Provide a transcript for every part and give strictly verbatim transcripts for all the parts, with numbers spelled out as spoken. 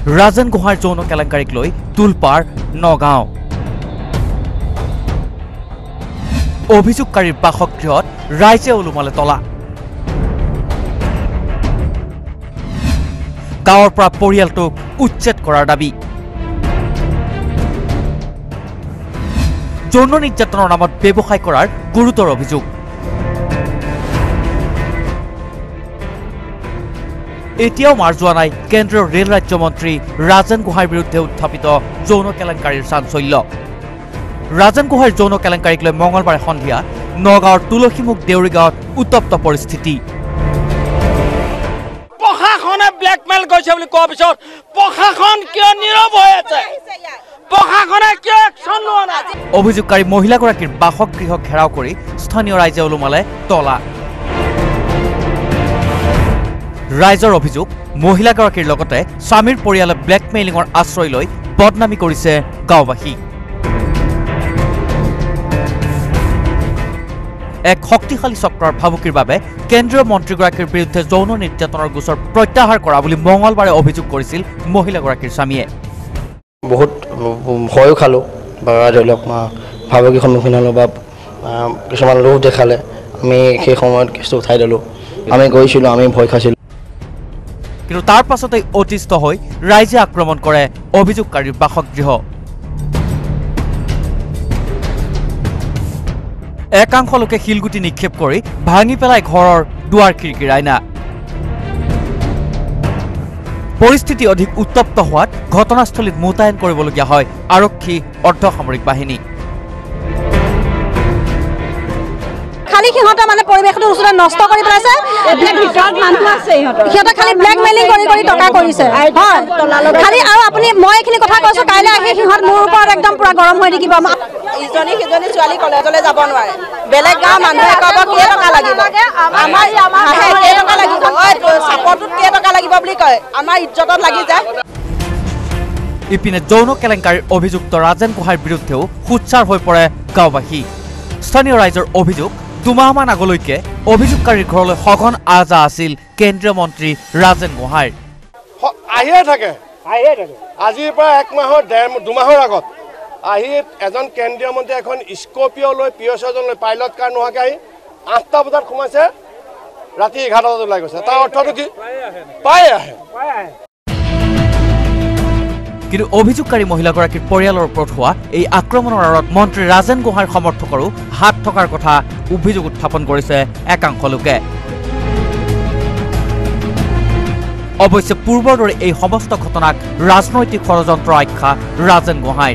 ৰাজেন গোহাঁইৰ যৌন কেলেংকাৰীক লৈ তুলপাৰ নগাঁও। অভিযোগকাৰীৰ বাসগৃহত ৰাইজে ওলোমালে তলা। গাঁৱৰ পৰা পৰিয়ালটোক উচ্ছেদ কৰাৰ দাবী। যৌন নিৰ্যাতনৰ নামত ব্যৱসায় কৰাৰ গুৰুতৰ অভিযোগ। এতিয়াও মাৰ যোৱা নাই কেন্দ্ৰীয় ৰেল ৰাজ্যমন্ত্ৰী ৰাজেন গোহাঁইৰ বিৰুদ্ধে উত্থাপিত যৌন কেলেংকাৰীৰ চাঞ্চল্য। ৰাজেন গোহাঁইৰ যৌন কেলেংকাৰীক লৈ মঙলবাৰে সন্ধিয়া নগাঁৱৰ তুলসীমুখ দেউৰী গাঁৱত উত্তপ্ত পৰিস্থিতি। প্ৰশাসনে ব্লেকমেইল কৰিছে বুলি কোৱাৰ পিছত প্ৰশাসন কিয় নীৰৱ হৈ আছে? প্ৰশাসনে কিয় একশ্যন লোৱা নাই? অভিযোগকাৰী মহিলাগৰাকীৰ বাসগৃহ ঘেৰাও কৰি স্থানীয় ৰাইজে ওলোমালে তলা। ৰাইজৰ অভিযোগ, মহিলাগৰাকীৰ লগতে স্বামীৰ পৰিয়ালে ব্লেকমেইলিঙৰ আশ্ৰয় লৈ বদনামী কৰিছে গাঁওবাসী। এক শক্তিশালী চক্ৰৰ ভাবুকিৰ বাবে কেন্দ্ৰীয় মন্ত্ৰীগৰাকীৰ বিৰুদ্ধে যৌন নিৰ্যাতনৰ গোচৰ প্ৰত্যাহাৰ কৰা বুলি মঙলবাৰে অভিযোগ কৰিছিল মহিলাগৰাকীৰ স্বামীয়ে। বহুত ভয়ো খালোঁ বা ধৰি লওক ভাবুকিৰ সন্মুখীন হ'লোঁ বা কিছুমান লোক দেখালে। আমি সেই সময়ত কেছটো উঠাই দিলোঁ। আমি গৈছিলোঁ, আমি ভয় খাইছিলোঁ। কিন্তু তাৰ পাছতেই অতিষ্ঠ হৈ ৰাইজে আক্ৰমণ কৰে অভিযোগকাৰীৰ বাসগৃহ। একাংশ লোকে শিলগুটি নিক্ষেপ কৰি ভাঙি পেলাই ঘৰৰ দুৱাৰ খিৰিকীৰ আইনা। পৰিস্থিতি অধিক উত্তপ্ত হোৱাত ঘটনাস্থলীত মোতায়েন কৰিবলগীয়া হয় আৰক্ষী অৰ্ধসামৰিক বাহিনী। খালি সিহঁতে মানে পৰিৱেশটো ওচৰত নষ্ট কৰি পেলাইছে। সিহঁতে খালি ব্লেকমেইলিং কৰি কৰি টকা কৰিছে। খালি আৰু আপুনি মই এইখিনি কথা কৈছো, কাইলৈ আহি সিহঁত মোৰ ওপৰত একদম পুৰা গৰম হৈ থাকিব। ইজনী সিজনী ছোৱালী কলেজলৈ যাব নোৱাৰে। বেলেগ গাঁৱৰ মানুহে ক'ব কেই টকা লাগিব, আমাৰ কেই টকা লাগিব, চাপৰটোত কেই টকা লাগিব বুলি কয়। আমাৰ ইজ্জতত লাগি যায়। ইপিনে যৌন কেলেংকাৰীৰ অভিযুক্ত ৰাজেন গোহাঁইৰ বিৰুদ্ধেও সোচ্চাৰ হৈ পৰে গাঁওবাসী। স্থানীয় ৰাইজৰ অভিযোগ, দুমাহমান আগলৈকে অভিযোগকাৰীৰ ঘৰলৈ সঘন আহ যাহ আছিল কেন্দ্ৰীয় মন্ত্ৰী ৰাজেন গোহাঁইৰ। আহিয়ে থাকে আজিৰ পৰা এক মাহৰ ডেৰ দুমাহৰ আগত আহি এজন কেন্দ্ৰীয় মন্ত্ৰী এখন স্কৰ্পিঅ' লৈ পিয়ছ এজন লৈ পাইলট কাৰ নোহোৱাকৈ আহি আঠটা বজাত সোমাইছে, ৰাতি এঘাৰটা বজাত ওলাই গৈছে। তাৰ অৰ্থটো কি? পাই আহে। কিন্তু অভিযোগকাৰী মহিলাগৰাকীৰ পৰিয়ালৰ ওপৰত হোৱা এই আক্ৰমণৰ আঁৰত মন্ত্ৰী ৰাজেন গোহাঁইৰ সমৰ্থকৰো হাত থকাৰ কথা অভিযোগ উত্থাপন কৰিছে একাংশ লোকে। অৱশ্যে পূৰ্বৰ দৰে এই সমস্ত ঘটনাক ৰাজনৈতিক ষড়যন্ত্ৰ আখ্যা ৰাজেন গোহাঁইৰ।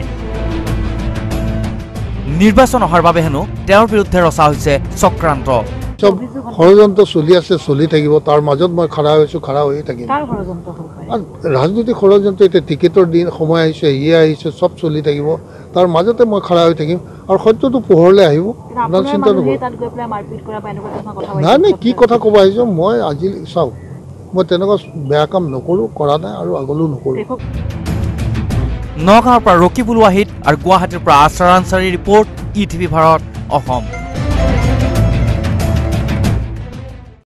নিৰ্বাচন অহাৰ বাবে হেনো তেওঁৰ বিৰুদ্ধে ৰচা হৈছে চক্ৰান্ত। সব ষড়যন্ত্ৰ চলি আছে, চলি থাকিব। তাৰ মাজত মই খাৰা হৈছোঁ, খাৰা হৈয়ে থাকিম। ৰাজনৈতিক ষড়যন্ত্ৰ এতিয়া টিকেটৰ দিন সময় আহিছে, ইয়ে আহিছে, চব চলি থাকিব। তাৰ মাজতে মই খাৰা হৈ থাকিম আৰু সত্যটো পোহৰলৈ আহিব। আপোনাৰ চিন্তা নকৰোঁ। নাই নাই, কি কথা ক'ব আহিছোঁ মই আজি চাওক, মই তেনেকুৱা বেয়া কাম নকৰোঁ, কৰা নাই আৰু আগলৈও নকৰোঁ। নগাঁৱৰ পৰা ৰকিবুল ৱাহিদ আৰু গুৱাহাটীৰ পৰা আছাৰ আনচাৰীৰ report, E TV Bharat Assam.